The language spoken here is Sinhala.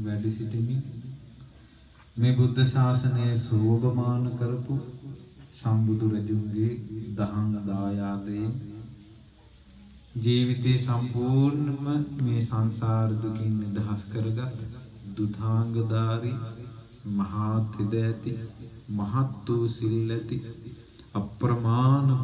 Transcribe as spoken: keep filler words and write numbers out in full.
වැඩ සිටිමින් මේ බුද්ධ ශාසනය සෝභමාන කරපු සම්බුදු රජුන්ගේ දහම් දායාදයෙන් ජීවිතේ සම්පූර්ණම මේ සංසාර දුකින් නිදහස් කරගත් දුතාංගධාරී මහා තෙද ඇති මහත් වූ සිල් ඇති අප්‍රමාණ